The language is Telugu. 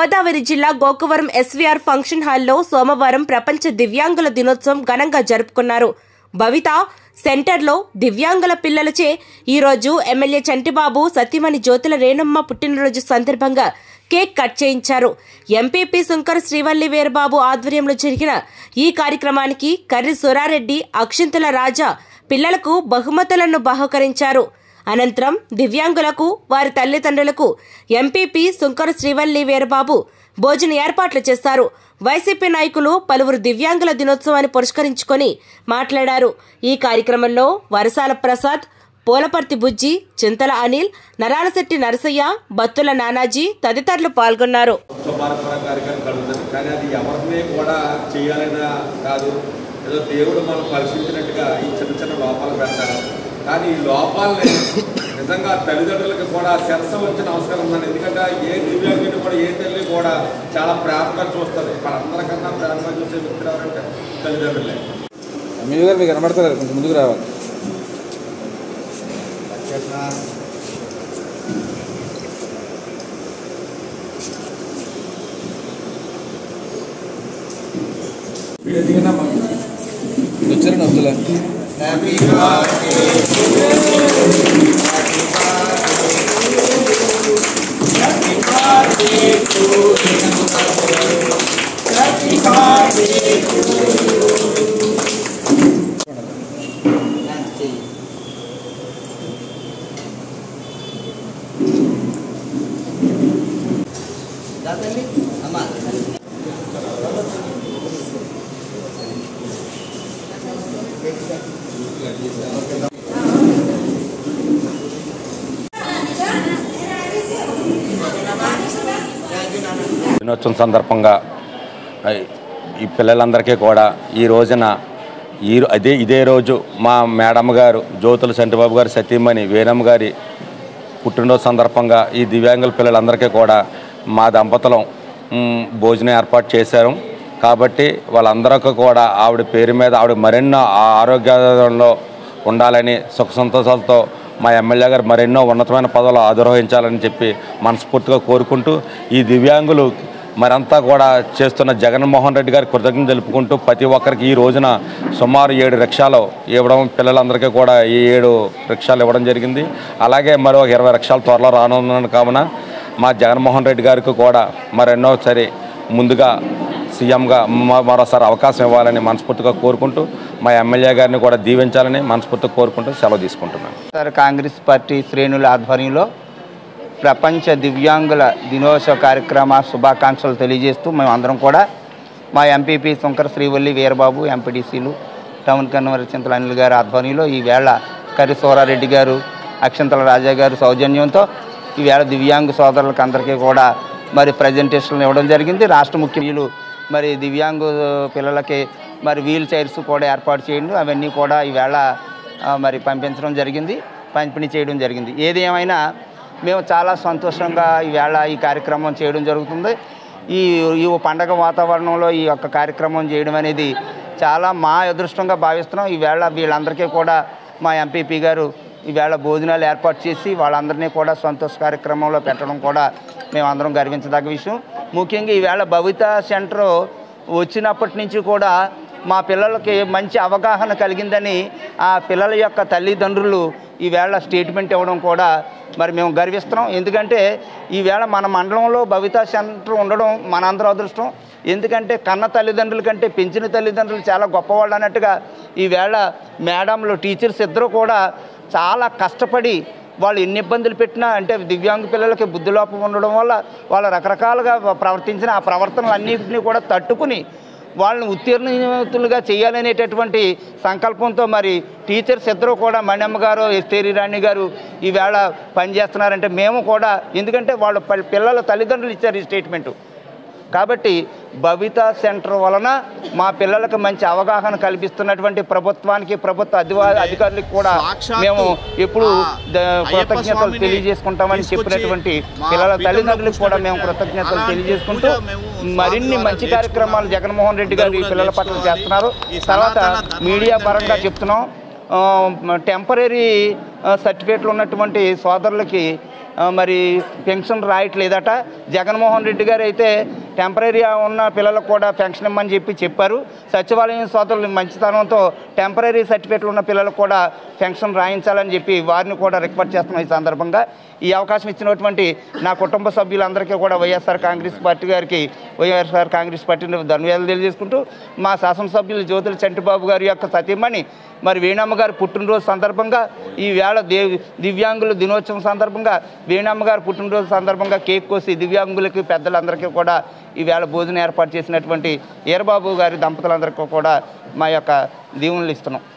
గోదావరి జిల్లా గోకవరం ఎస్వీఆర్ ఫంక్షన్ హాల్లో సోమవారం ప్రపంచ దివ్యాంగుల దినోత్సవం ఘనంగా జరుపుకున్నారు. భవిత సెంటర్లో దివ్యాంగుల పిల్లలచే ఈరోజు ఎమ్మెల్యే చంటిబాబు సతీమణి జ్యోతుల రేణమ్మ పుట్టినరోజు సందర్భంగా కేక్ కట్ చేయించారు. ఎంపీపీ సుంకర శ్రీవల్లి వీరబాబు ఆధ్వర్యంలో జరిగిన ఈ కార్యక్రమానికి కర్రి సురారెడ్డి, అక్షింతల రాజా పిల్లలకు బహుమతులను బహుకరించారు. అనంతరం దివ్యాంగులకు, వారి తల్లిదండ్రులకు ఎంపీపీ సుంకర శ్రీవల్లి వీరబాబు భోజన ఏర్పాట్లు చేశారు. వైసీపీ నాయకులు పలువురు దివ్యాంగుల దినోత్సవాన్ని పురస్కరించుకొని మాట్లాడారు. ఈ కార్యక్రమంలో వరసాల ప్రసాద్, పోలపర్తి బుజ్జి, చింతల అనిల్, నరాలశెట్టి నరసయ్య, బత్తుల నానాజీ తదితరులు పాల్గొన్నారు. కానీ ఈ లోపాలని నిజంగా తల్లిదండ్రులకు కూడా శిరస వచ్చిన అవసరం ఉందని. ఎందుకంటే ఏ దివ్యాంగుని కూడా ఏ తల్లి కూడా చాలా ప్రేమగా చూస్తుంది. అందరికన్నా ప్రేమగా చూసే వ్యక్తులు ఎవరంటే తల్లిదండ్రులే. మీరు గారు మీకు కనబడతారు, కొంచెం ముందుకు రావాలి. వచ్చారండి Abdullah. Happy birthday to you. Happy birthday to you. Happy birthday to you. Datang Amma. దినోత్సవం సందర్భంగా ఈ పిల్లలందరికీ కూడా ఈ రోజున ఇదే రోజు మా మేడమ్ గారు జ్యోతుల చంటిబాబు గారు సతీమణి వీరమ్మ గారి పుట్టినరోజు సందర్భంగా ఈ దివ్యాంగుల పిల్లలందరికీ కూడా మా దంపతులం భోజనం ఏర్పాటు చేశారు. కాబట్టి వాళ్ళందరికీ కూడా ఆవిడ పేరు మీద ఆవిడ మరెన్నో ఆరోగ్యంలో ఉండాలని, సుఖ సంతోషాలతో మా ఎమ్మెల్యే గారు మరెన్నో ఉన్నతమైన పదవులు అధిరోహించాలని చెప్పి మనస్ఫూర్తిగా కోరుకుంటూ, ఈ దివ్యాంగులు మరంతా కూడా చేస్తున్న జగన్మోహన్ రెడ్డి గారికి కృతజ్ఞతలు తెలుపుకుంటూ ప్రతి ఒక్కరికి ఈ రోజున సుమారు 7 రిక్షాలు ఇవ్వడం, పిల్లలందరికీ కూడా ఈ 7 రిక్షాలు ఇవ్వడం జరిగింది. అలాగే మరో 20 రిక్షాలు త్వరలో రానున్నాను. కావున మా జగన్మోహన్ రెడ్డి గారికి కూడా మరెన్నోసారి ముందుగా సీఎంగా మరోసారి అవకాశం ఇవ్వాలని మనస్ఫూర్తిగా కోరుకుంటూ, మా ఎమ్మెల్యే గారిని కూడా దీవించాలని మనస్ఫూర్తిగా కోరుకుంటూ సెలవు తీసుకుంటున్నాను. కాంగ్రెస్ పార్టీ శ్రేణుల ఆధ్వర్యంలో ప్రపంచ దివ్యాంగుల దినోత్సవ కార్యక్రమ శుభాకాంక్షలు తెలియజేస్తూ మేమందరం కూడా మా ఎంపీపీ సుంకర శ్రీవల్లి వీరబాబు, ఎంపీడీసీలు, టౌన్ కన్వీనర్ చింతల అనిల్ గారి ఆధ్వర్యంలో ఈవేళ కర్రి సోరారెడ్డి గారు, అక్షింతల రాజా గారు సౌజన్యంతో ఈవేళ దివ్యాంగ సోదరులకు అందరికీ కూడా మరి ప్రజెంటేషన్లు ఇవ్వడం జరిగింది. రాష్ట్ర ముఖ్యులు మరి దివ్యాంగు పిల్లలకి మరి వీల్ చైర్స్ కూడా ఏర్పాటు చేయండి, అవన్నీ కూడా ఈవేళ మరి పంపిణీ చేయడం జరిగింది. ఏది ఏమైనా మేము చాలా సంతోషంగా ఈవేళ ఈ కార్యక్రమం చేయడం జరుగుతుంది. ఈ పండగ వాతావరణంలో ఈ యొక్క కార్యక్రమం చేయడం అనేది చాలా మా అదృష్టంగా భావిస్తున్నాం. ఈవేళ వీళ్ళందరికీ కూడా మా ఎంపీపీ గారు ఈవేళ భోజనాలు ఏర్పాటు చేసి వాళ్ళందరినీ కూడా సంతోష కార్యక్రమంలో పెట్టడం కూడా మేమందరం గర్వించదగ్గ విషయం. ముఖ్యంగా ఈవేళ భవిత సెంటర్ వచ్చినప్పటి నుంచి కూడా మా పిల్లలకి మంచి అవగాహన కలిగిందని ఆ పిల్లల యొక్క తల్లిదండ్రులు ఈవేళ స్టేట్మెంట్ ఇవ్వడం కూడా మరి మేము గర్విస్తున్నాం. ఎందుకంటే ఈవేళ మన మండలంలో భవిత సెంటర్ ఉండడం మనందరూ అదృష్టం. ఎందుకంటే కన్న తల్లిదండ్రుల కంటే పెంచిన తల్లిదండ్రులు చాలా గొప్పవాళ్ళు అన్నట్టుగా ఈవేళ మేడంలు, టీచర్స్ ఇద్దరు కూడా చాలా కష్టపడి వాళ్ళు ఎన్ని ఇబ్బందులు పెట్టినా, అంటే దివ్యాంగ పిల్లలకి బుద్ధిలోపం ఉండడం వల్ల వాళ్ళు రకరకాలుగా ప్రవర్తించిన ఆ ప్రవర్తనలన్నింటినీ కూడా తట్టుకుని వాళ్ళని ఉత్తీర్ణతులుగా చేయాలనేటటువంటి సంకల్పంతో మరి టీచర్స్ ఇద్దరు కూడా మణ్యమ్మ గారు, ఎస్తేరి రాణి గారు ఈవేళ పనిచేస్తున్నారంటే మేము కూడా, ఎందుకంటే వాళ్ళ పిల్లల తల్లిదండ్రులు ఇచ్చారు ఈ స్టేట్మెంటు. కాబట్టి భవిత సెంటర్ వలన మా పిల్లలకు మంచి అవగాహన కల్పిస్తున్నటువంటి ప్రభుత్వానికి, ప్రభుత్వ అధికారులకు కూడా మేము ఎప్పుడు కృతజ్ఞతలు తెలియజేసుకుంటామని చెప్పినటువంటి పిల్లల తల్లిదండ్రులకు కూడా మేము కృతజ్ఞతలు తెలియజేసుకుంటూ మరిన్ని మంచి కార్యక్రమాలు జగన్మోహన్ రెడ్డి గారు ఈ పిల్లల పట్ల చేస్తున్నారు. తర్వాత మీడియా పరంగా చెప్తున్నాం, టెంపరీ సర్టిఫికేట్లు ఉన్నటువంటి సోదరులకి మరి పెన్షన్ రాయట్లేదట. జగన్మోహన్ రెడ్డి గారు అయితే టెంపరీ ఉన్న పిల్లలకు కూడా పెన్షన్ ఇమ్మని చెప్పారు. సచివాలయం సోదరులు మంచితనంతో టెంపరీ సర్టిఫికేట్లు ఉన్న పిల్లలకు కూడా పెన్షన్ రాయించాలని చెప్పి వారిని కూడా రిక్వెస్ట్ చేస్తున్నాం. ఈ సందర్భంగా ఈ అవకాశం ఇచ్చినటువంటి నా కుటుంబ సభ్యులందరికీ కూడా వైఎస్ఆర్ కాంగ్రెస్ పార్టీ గారికి వైఎస్ఆర్ కాంగ్రెస్ పార్టీని ధన్యవాదాలు తెలియజేసుకుంటూ మా శాసనసభ్యులు జ్యోతుల చంటిబాబు గారి యొక్క సతీమణి మరి వేణమ్మ గారి పుట్టినరోజు సందర్భంగా ఈ వేళ దివ్యాంగుల దినోత్సవం సందర్భంగా వేణమ్మ గారి పుట్టినరోజు సందర్భంగా కేక్ కోసి దివ్యాంగులకి పెద్దలందరికీ కూడా ఈ వేళ భోజనం ఏర్పాటు చేసినటువంటి వీరబాబు గారి దంపతులందరికీ కూడా మా యొక్క దీవెనలు ఇస్తున్నాం.